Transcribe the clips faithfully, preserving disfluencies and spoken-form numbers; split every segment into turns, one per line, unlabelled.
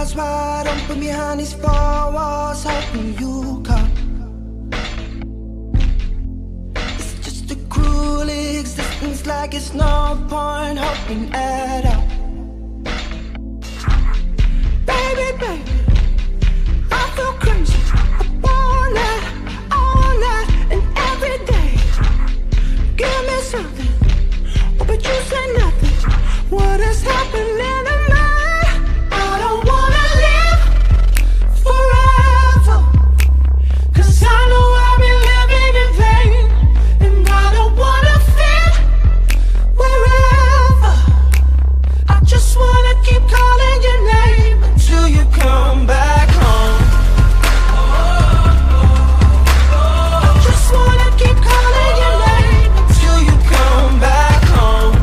eyes wide open behind these four walls, hoping you come. It's just a cruel existence, like it's no point hoping at all. Baby, baby, I feel crazy all night, all night, and every day. Give me something, oh, but you say nothing. What is happening to me? I don't wanna live forever, 'cause I know I've been living in vain. And I don't wanna fit wherever. I just wanna keep calling your name until you come back home. I just wanna keep calling your name until you come back home.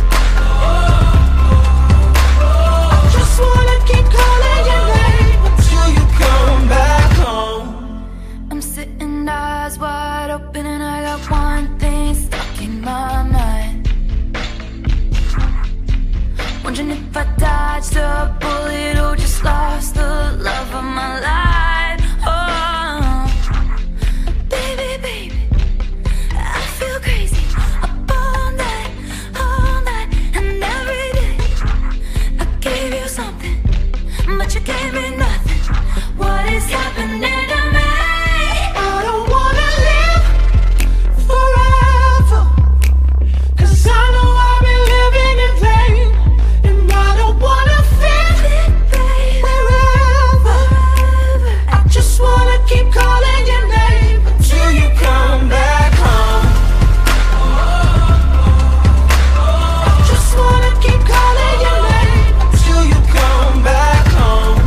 I just wanna keep calling your name until you come back home.
I'm sitting eyes wide open and I got one thing stuck in my mind. Wondering if I dodged a bullet or just lost the love of my life. Oh, baby, baby, I feel crazy up all night, all night, and every day. I gave you something, but you gave me nothing. What is happening to me?
I don't wanna live forever, 'cause I know I've been living in vain. And I don't wanna fit wherever. I just wanna keep calling your name until you come back home. I just wanna keep calling your name until you come back home.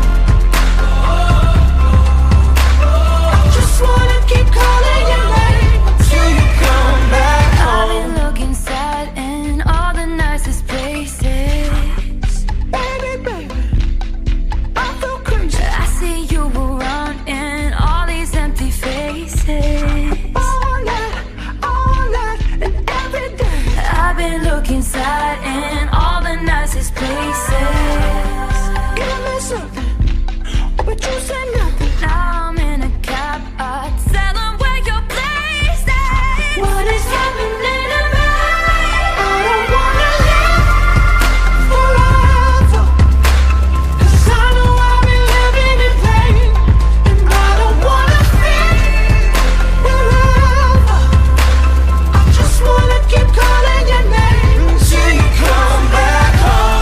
I just wanna keep calling your name until you come back
I've
home.
been looking sad in all the nicest places.
Baby, baby, I feel crazy
I see you around in all these empty faces.
all night, all night, and every day.
I've been looking sad in all the nicest places.
Give me something, oh, but you say nothing.
Now I'm in a cab, I tell them where your place is.
What is happening to me? I don't wanna live forever, 'cause I know I've been living in vain. And I don't wanna fit wherever. I just wanna keep calling your name until you come back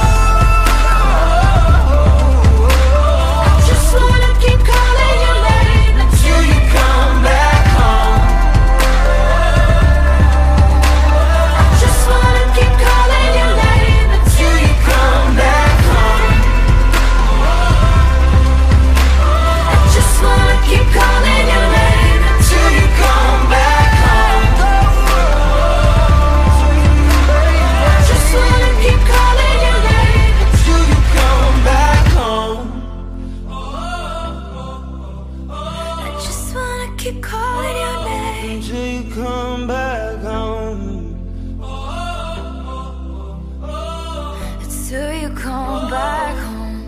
home. I just wanna keep calling your name until you come back home. I just wanna keep calling your name until you come back home. I just wanna keep calling your name until you come back home. I just wanna keep calling your name until you come back home.
I just wanna keep calling your name.
Until you come back home.
Till you come back home.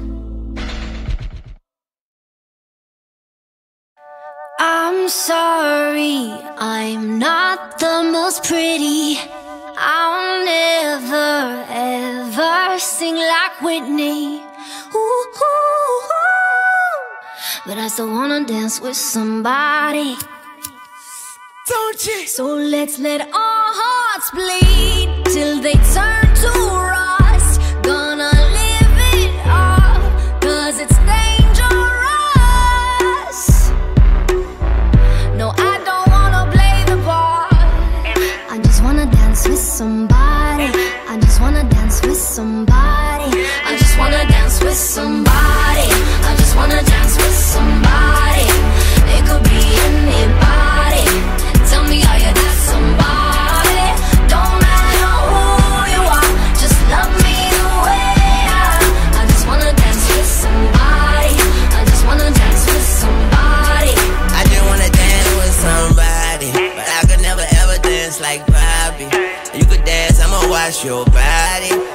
I'm sorry, I'm not the most pretty. I'll never ever sing like Whitney. Ooh, ooh, ooh. But I still wanna dance with somebody.
Don't you?
So let's let our hearts bleed till they turn to rust. Gonna live it up, 'cause it's dangerous. No, I don't wanna play the part. I just wanna dance with somebody. I just wanna dance with somebody. I just wanna dance with somebody. I just wanna dance with somebody. It could be anybody. Tell me, are you that somebody? Don't matter who you are, just love me the way I am. I just wanna dance with somebody. I just wanna dance with somebody.
I just wanna dance with somebody, but I could never ever dance like Bobby. You could dance, I'ma watch your body. I just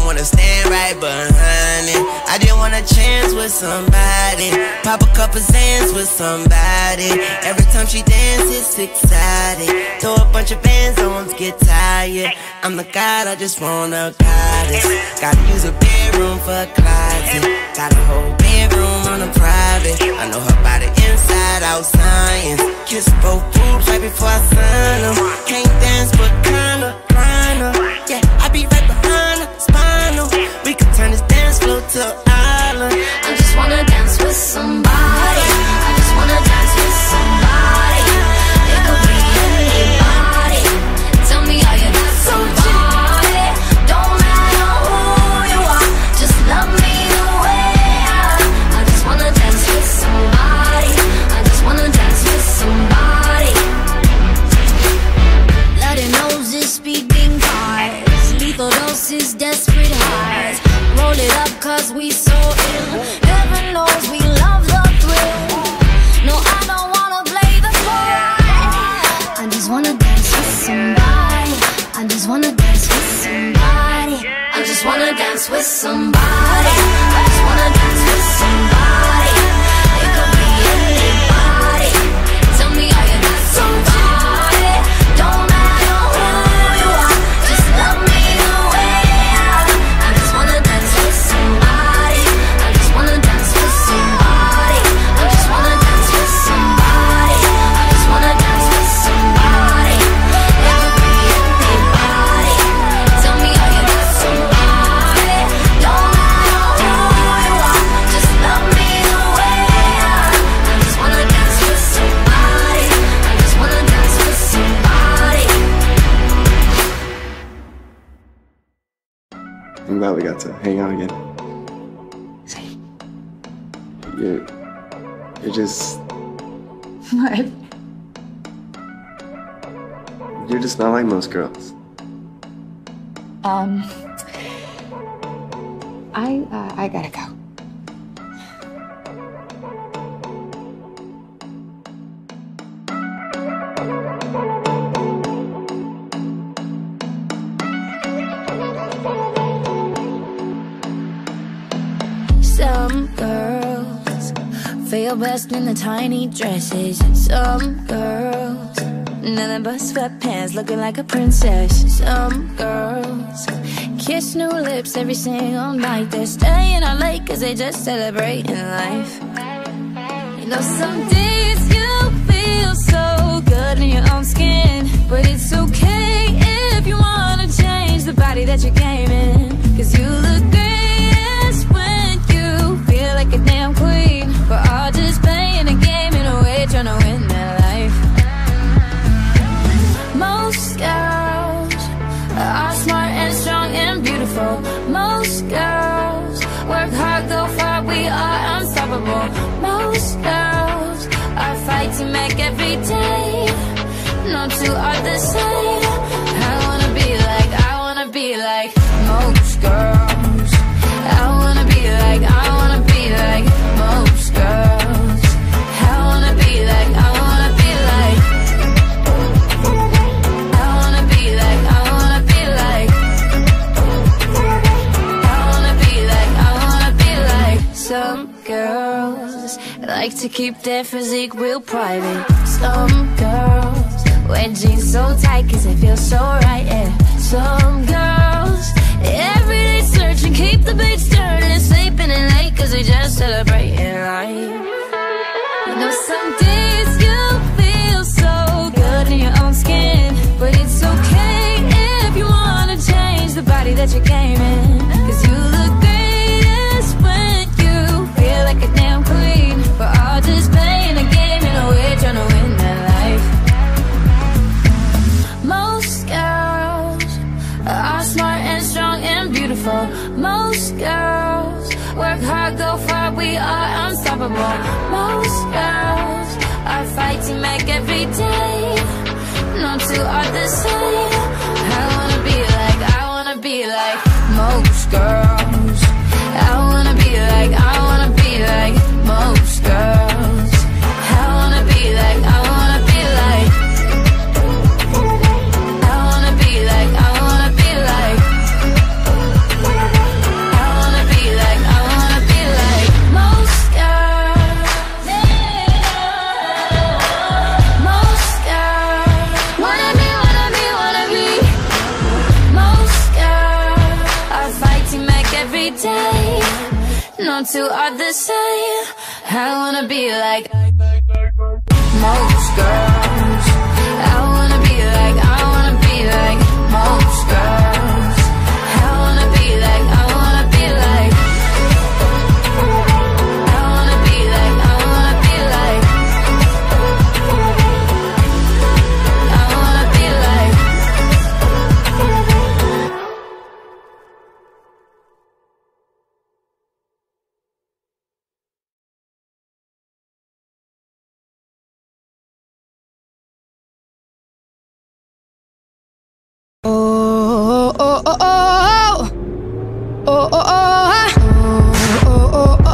don't wanna stand right behind it. I just want a chance with somebody, pop a couple Zans with somebody. Every time she dances, it's exciting. Throw a bunch of bands on, get tired. I'm the god, I just wanna goddess. Gotta use a bedroom for a closet. Got a whole bedroom on a private. I know her body inside out, science. Kiss both boobs right before I sign them. Can't dance but kinda, kinda. Yeah, I be right behind her, spinal. We could turn this dance floor to an island.
I just wanna dance with somebody. I just wanna dance with somebody. It could be anybody. Tell me how you got somebody. Don't matter who you are, just love me the way I am. I just wanna dance with somebody. I just wanna dance with somebody. Bloody noses, speeding cars, lethal doses, desperate hearts. Roll it up cause we so ill. Heaven knows we love the thrill. No, I don't wanna play the part. I just wanna dance with somebody. I just wanna dance with somebody. I just wanna dance with somebody. I just wanna dance with somebody. It could be anybody. Tell me how you got somebody. Don't matter who you are, just love me the way I am. I just wanna dance with somebody. I just wanna dance with somebody. I just wanna dance with somebody. I just wanna dance with somebody. It could be anybody. Tell me how you got somebody. Don't matter who you are, just love me the way I am. I just wanna dance with somebody. I just wanna dance with somebody.
I'm glad we got to hang out again. You're, you're just,
What?
you're just not like most girls.
Um, I, uh, I gotta go.
Some girls feel best in the tiny dresses. Some girls, nothing but sweatpants, looking like a princess. Some girls kiss new lips every single night. They're staying out late cause they just celebrating life. You know, some days you feel so good in your own skin, but it's okay if you wanna change the body that you came in. Cause you look greatest when you feel like a damn queen. We're all just playing a game in a way, trying to win that life. Most girls are smart and strong and beautiful. Most girls work hard, go far, we are unstoppable. Most girls are fighting back every day. No two are the same. I wanna be like, I wanna be like most girls. I wanna be like, I wanna be like most girls. I wanna be like, I wanna be like, I wanna be like, I wanna be like, I wanna be like, I wanna be like. Some girls like to keep their physique real private. Some girls wear jeans so tight cause they feel so right, yeah. Some girls everyday searching, keep the beats turning, sleeping in late cause they just celebrating life. You know, some days you feel so good in your own skin, but it's okay if you wanna change the body that you came in. Cause you look greatest when you feel like a damn queen. We're all just playing a game in a way, trying to win that life. Most girls are smart and strong and beautiful. Most girls work hard, go far, we are unstoppable. Most girls are fighting back every day. No two are the same. I wanna be like, I wanna be like most girls. I wanna be like, I wanna be like most girls. I wanna be like, I wanna be like, I wanna be like, I wanna be like, every day. No two are the same. I wanna be like most girls. I wanna be like, I wanna be like most girls. I wanna be like, I wanna be like, I wanna be like, I wanna be like, I wanna be like.
Oh, oh, oh, oh, oh, oh, oh, oh,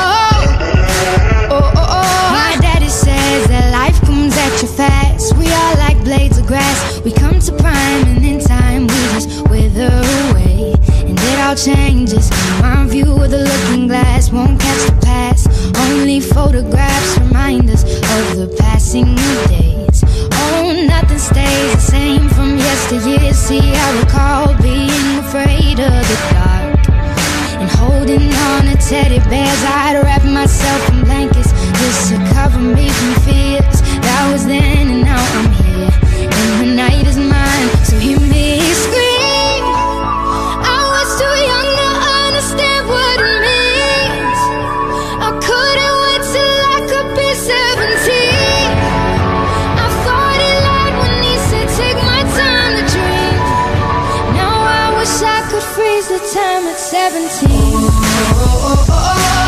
oh, oh, oh. My daddy says that life comes at you fast. We are like blades of grass. We come to prime and in time we just wither away. And it all changes. My view of the looking glass won't catch the past. Only photographs remind us of the passing of days. Oh, nothing stays the same from yesteryear. See, I recall being afraid of the dark and holding on to teddy bears. I'd wrap myself in blankets just to cover me from fears. That was then and now I'm here, and the night is mine. So hear me scream. I was too young to understand what it means. I couldn't wait till I could be seventeen. I thought he lied when he said take my time to dream. Now I wish I could freeze the time at seventeen. Oh, oh, oh,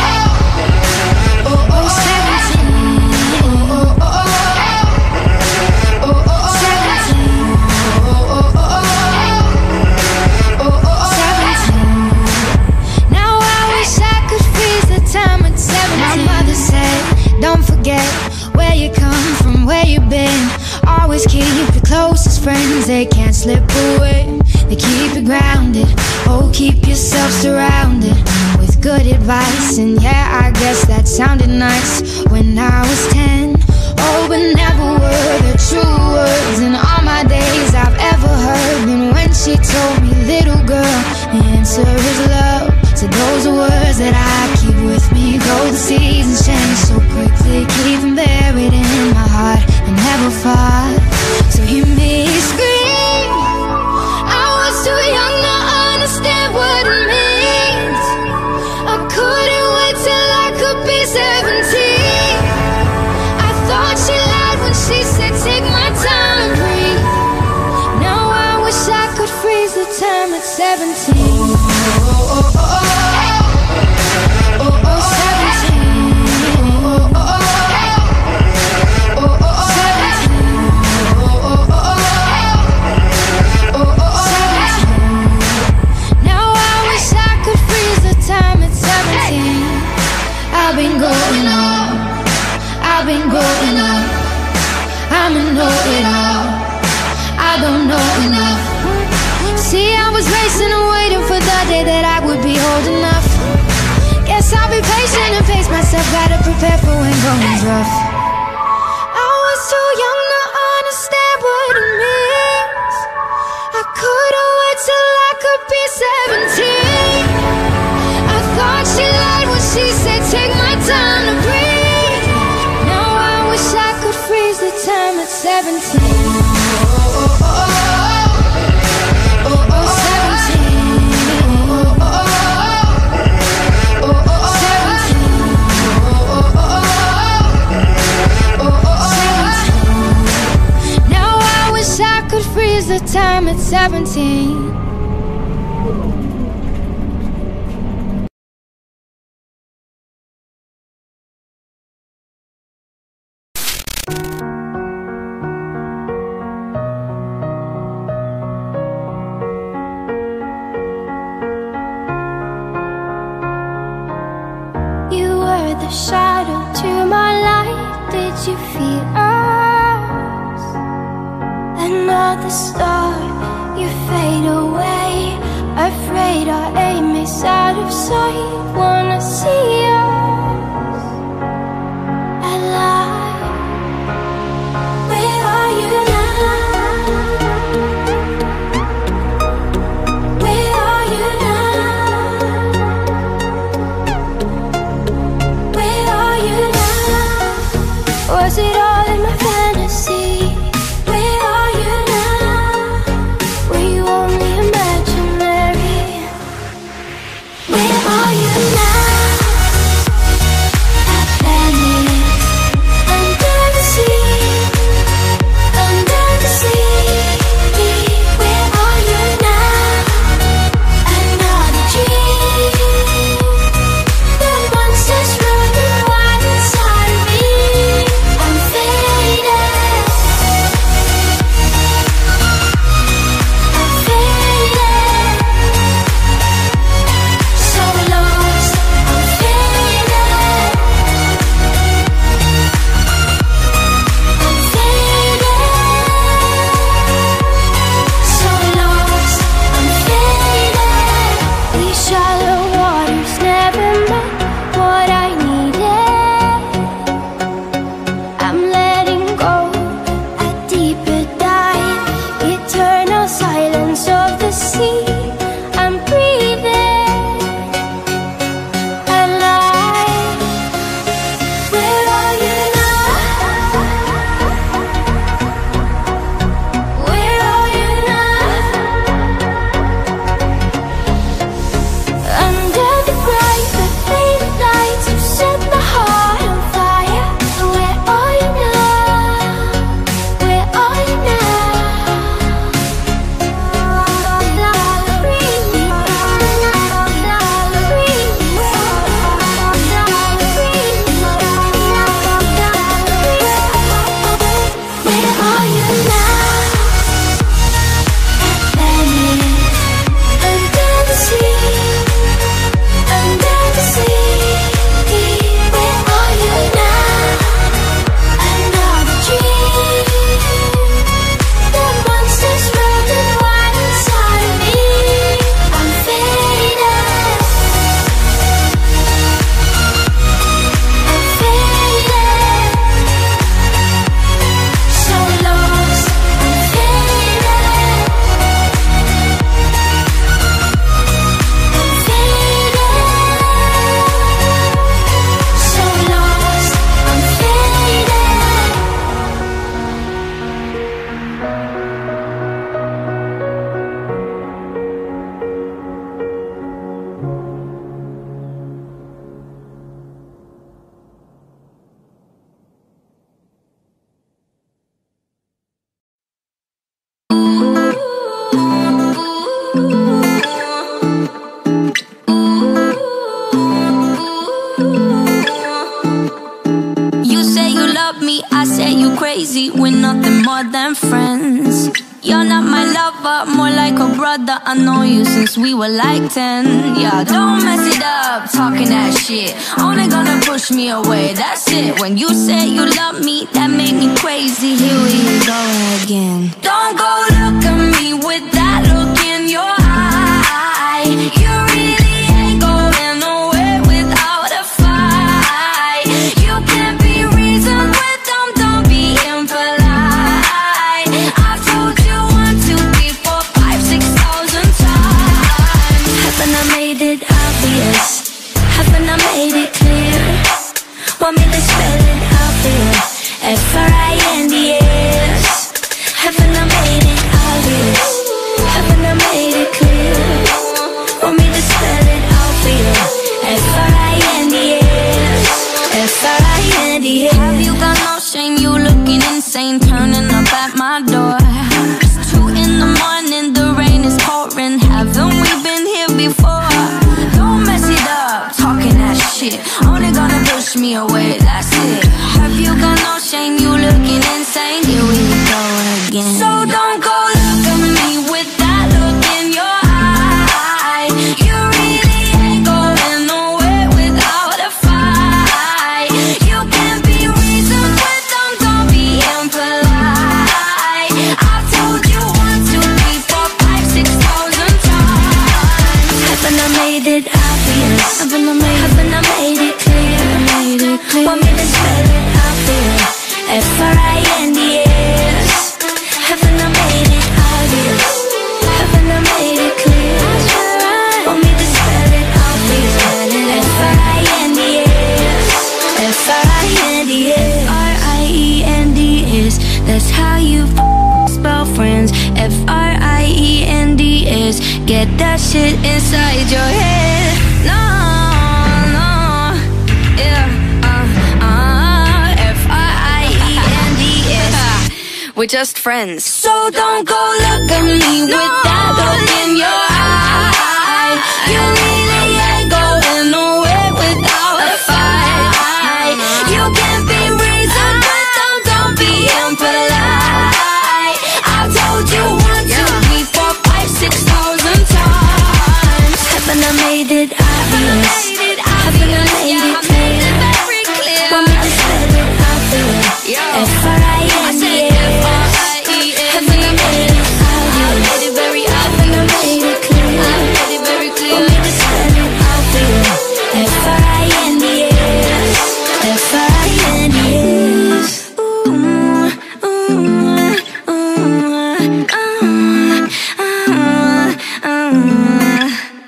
oh, oh, oh, seventeen. Oh, oh, oh, oh, oh, oh, seventeen. Oh, oh, oh, oh, oh, oh, seventeen. Now I wish I could freeze the time at seventeen. My mother said, don't forget where you come from, where you've been. Always keep your closest friends, they can't slip away. They keep you grounded. Oh, keep yourself surrounded with good advice. And yeah, I guess that sounded nice when I was ten. Oh, but never were the true words in all my days I've ever heard. And when she told me, little girl, the answer is love. So those are words that I keep with me. Though the seasons change so quickly, keep them buried in my heart and never far. So hear me scream. I was too young to understand what it means. I couldn't wait till I could be seventeen. I thought she lied when she said take my time and breathe. Now I wish I could freeze the time at seventeen. Oh, oh, oh, oh. Oh, oh, seventeen. Oh, oh, oh, oh. Oh, oh, seventeen. Oh, oh, oh, oh. Oh, oh, seventeen. Now I wish I could freeze the time at seventeen. I've been growing up. I've been growing up. I'm a know-it-all. I don't know enough. See, I was racing and waiting for the day that I would be old enough. Guess I'll be patient and pace myself. Gotta prepare for when going's rough. I was too young to understand what it means. I couldn't wait till I could be seventeen. I thought she lied when she said take my time to breathe. Now I wish I could freeze the time at seventeen. Oh, oh, oh, oh. The time at seventeen. You were the shadow to my light. Did you feel us? Another star, you fade away. Afraid our aim is out of sight. Wanna see us alive. Where are you now? Where are you now?
you crazy, we're nothing more than friends. You're not my lover, more like a brother. I know you since we were like ten. Yeah, don't mess it up, talking that shit. Only gonna push me away, that's it. When you say you love me, that made me crazy. Here we go again. Don't go look at me with that look in your eye. You really ain't going nowhere without a fight. You can't be reasoned with them, don't be impolite. I've told you one, two, three, four, five, six thousand times. Haven't I made it obvious? Haven't I made it clear? Want me to spell it out for you? F R I N D S. Haven't I made it obvious? Haven't I made it clear? Want me to spell it out for you? F R I N D S. F R I N D S. Have you got no shame? You looking insane, turning up at my door. It's two in the morning, the rain is pouring. Haven't we been here before? Don't mess it up, talking that shit. Only gonna push me away, that's it. Have you got no shame? You looking insane. Here we go again. So don't go look at me with that look in your eye. You really ain't going nowhere without a fight. You can't be reasoned with them, don't be impolite. I've told you one, two, three, four, five, six thousand times. Haven't I made it obvious? Haven't I made, haven't I made it clear? Made it clear. Want me to spell it out for you? F R I N D S. Haven't I made it obvious? Haven't I made it clear? Want me to spell it out for you? F R I N D S. F R I N D S. R I E N D S. That's how you spell friends. F R I E N D S. Get that shit inside your head. No, no, yeah, uh, uh, F R I E N D S. We're just friends. So don't go look at me with that look in your eye. You really ain't going nowhere without a fight. You can't be reasoned with them, don't be impolite. I've told you one, two, three, four, five, six thousand times. Haven't I made it obvious? Haven't I made it clear? Want me to spell it out for you? F R I N D S. Haven't I made it obvious? Haven't I made it clear? Want me to spell it out for you? F R I N D S. F R I N D S. Ooh, ooh, ooh, uh, uh, uh.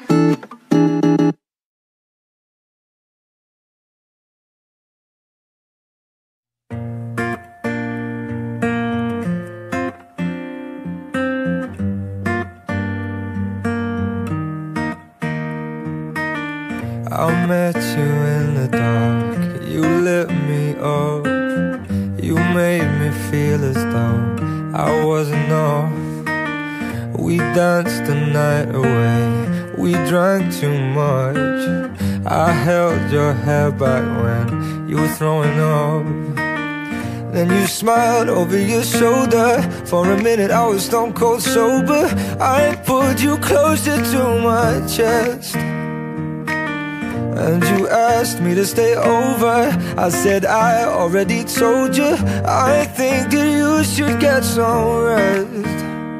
I met you in the dark, you lit me up. You made me feel as though I wasn't off. We danced the night away, we drank too much. I held your hair back when you were throwing up. Then you smiled over your shoulder. For a minute I was stone cold sober. I pulled you closer to my chest, and you asked me to stay over. I said I already told you, I think that you should get some rest.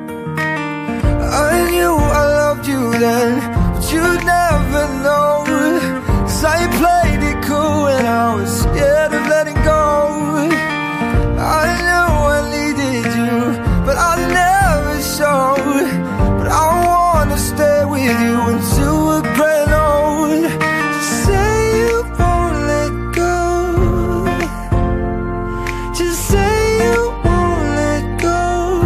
I knew I loved you then, but you'd never know. 'Cause I played it cool and I was scared of letting go. I knew I needed you, but I never showed. But I wanna stay with you until we're grown old. Just say you won't let go. Just say you won't let go.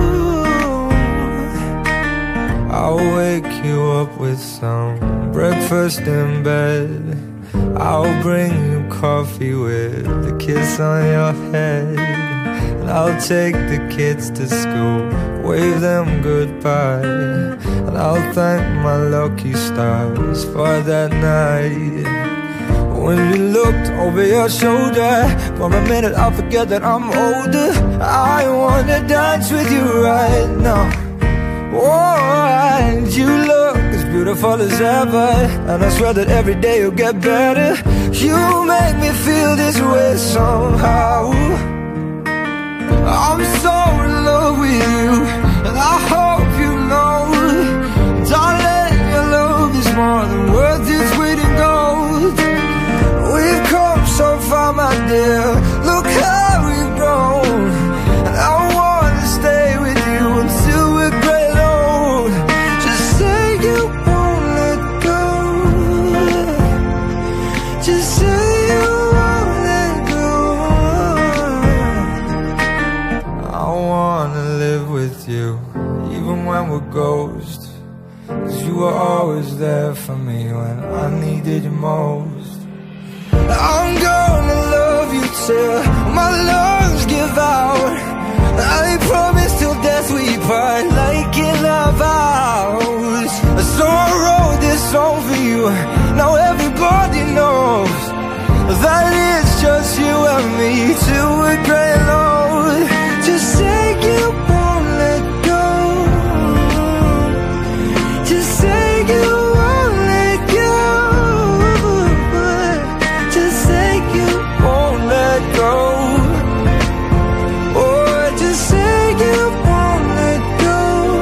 I'll wake you up with some breakfast in bed. I'll bring you coffee with a kiss on your head. And I'll take the kids to school, wave them goodbye. And I'll thank my lucky stars for that night when you looked over your shoulder. For a minute I forget that I'm older. I wanna dance with you right now. Oh, and you look as beautiful as ever, and I swear that every day you'll get better. You make me feel this way somehow. I'm so in love with you, and I hope you know, darling, your love is more than worth its weight in gold. We've come so far, my dear, look how we've grown. And I wanna stay with you until we're great old. Just say you won't let go. Just say you won't let go. I wanna live with you, even when we're ghosts. 'Cause you were always there for me when I needed you most. I'm gonna love you till my lungs give out. I promise till death we part, like in our vows. So I wrote this song for you, now everybody knows that it's just you and me till we're grey and old. Just say you won't let go. Just say you won't let go. Just say you won't let go. Oh, just say you won't let go.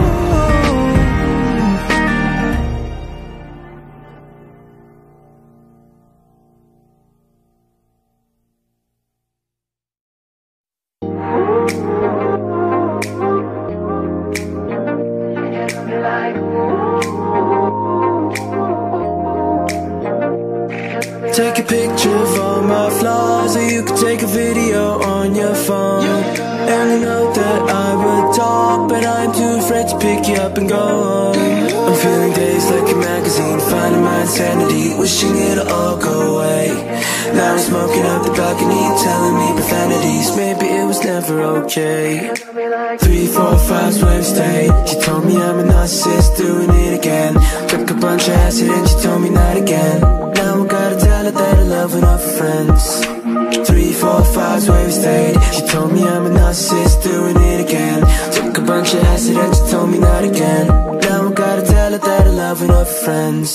Take a picture of all my flaws, or you could take a video on your phone. And I know that I would talk, but I'm too afraid to pick you up and go home. I'm feeling dazed like a magazine, finding my insanity, wishing it'll all go away. Now I'm smoking up the balcony, telling me profanities, maybe it was never okay. Three, four, five, where we stayed. She told me I'm a narcissist, doing it again. Took a bunch of acid and she told me not again. Now I gotta tell her that I love her off her friends. Three, four, five, where we stayed. She told me I'm a narcissist, doing it again. Took a bunch of acid and she told me not again. Now I gotta tell her that I love her off her friends.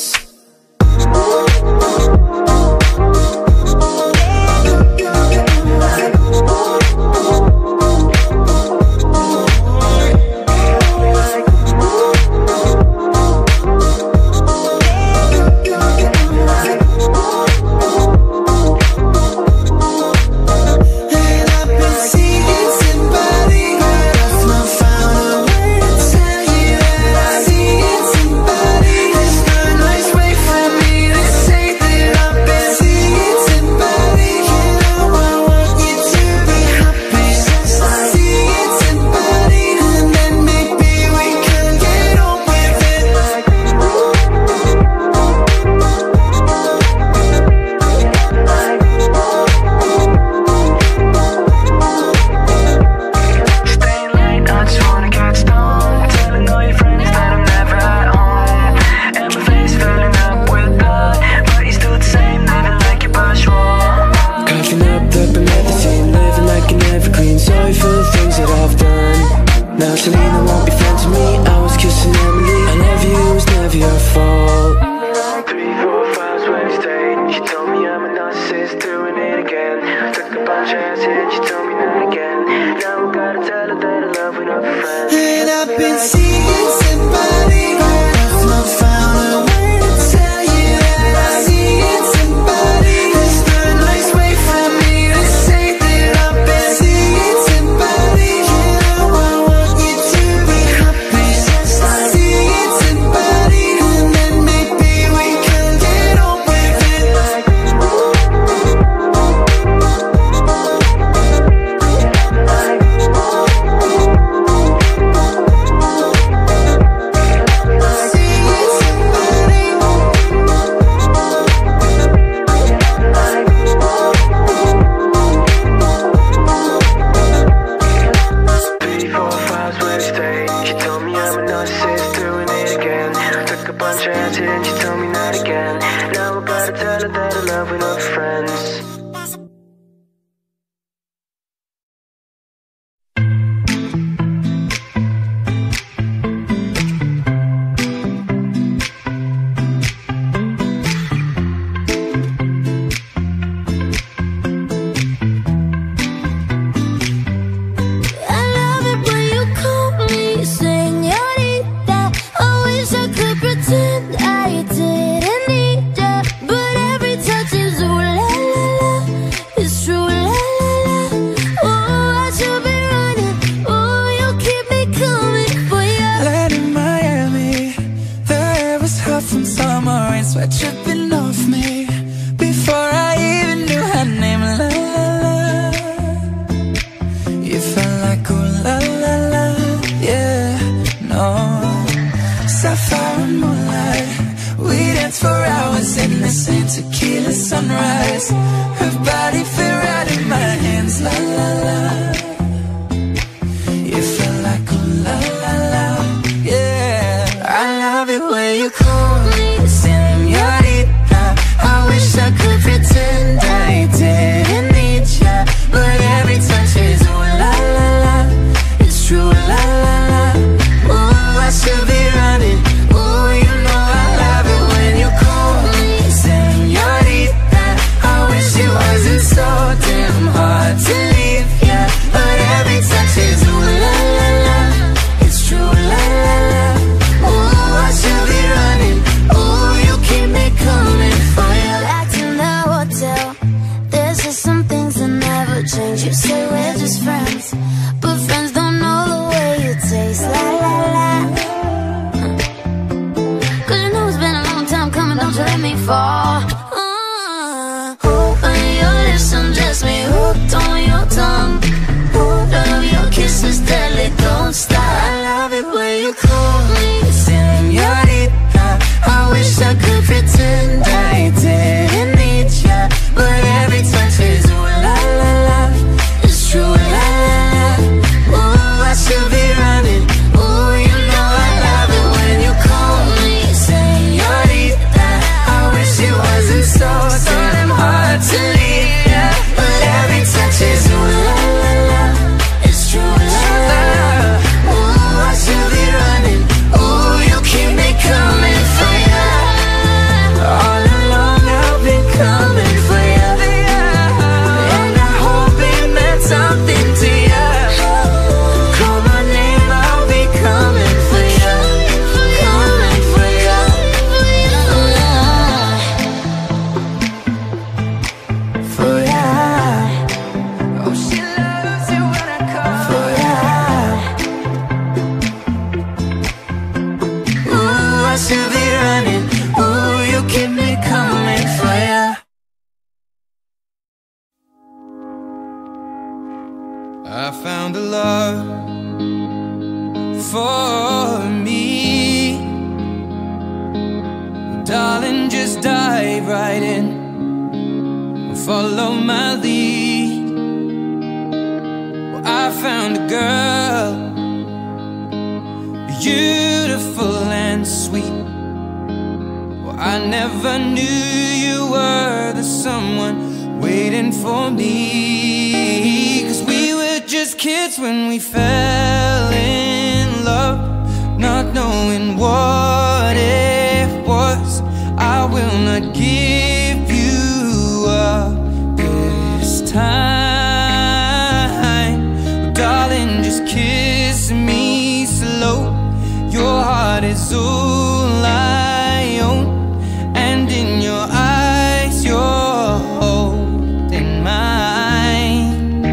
Now Selena won't be friends with me, I was kissing Emily. I love you, it was never your fault. Three, four, five's where we stayed. She told me I'm a narcissist, doing it again. Took a bunch of acid, she told me not again. Now I gotta tell her that I love her not friends. And I've been seeing somebody, I've not found a way to tell you that I see somebody. There's no nice way for me to say that I've been seeing somebody. She told me not again. Now I gotta tell her that had enough, we lost friends.
I found a love for me. Darling, just dive right in and follow my lead. Well, I found a girl, beautiful and sweet. Well, I never knew you were the someone waiting for me. 'Cause we were just kids when we fell in love, not knowing what it was. I will not give you up this time. Oh, darling, just kiss me slow. Your heart is all I own, and in your eyes you're holding mine.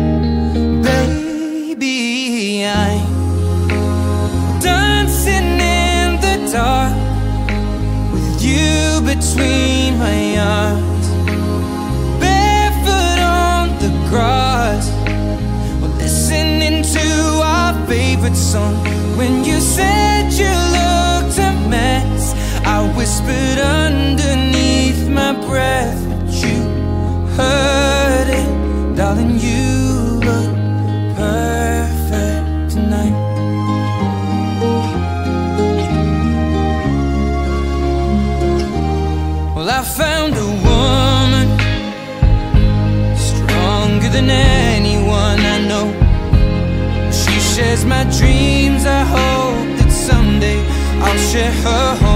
Baby, I'm dancing in the dark with you between my arms, barefoot on the grass. We're listening to our favorite song. When you said you looked a mess, I whispered underneath my breath, but you heard it. Darling, you look perfect tonight. Well, I found a woman you than anyone I know. She shares my dreams, I hope that someday I'll share her home.